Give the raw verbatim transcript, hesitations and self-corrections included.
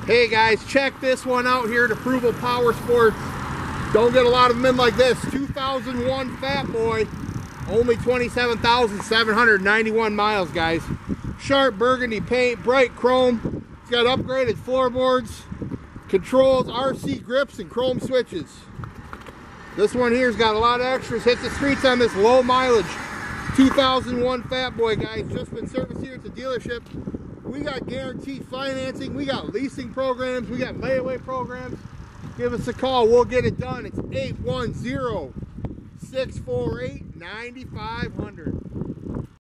Hey guys, check this one out here at Approval Power Sports. Don't get a lot of them in like this. two thousand one Fat Boy, only twenty-seven thousand seven hundred ninety-one miles, guys. Sharp burgundy paint, bright chrome. It's got upgraded floorboards, controls, R C grips, and chrome switches. This one here's got a lot of extras. Hit the streets on this low mileage two thousand one Fat Boy, guys. Just been serviced here at the dealership. We got guaranteed financing, we got leasing programs, we got layaway programs. Give us a call, we'll get it done. It's eight one zero, six four eight, nine five zero zero.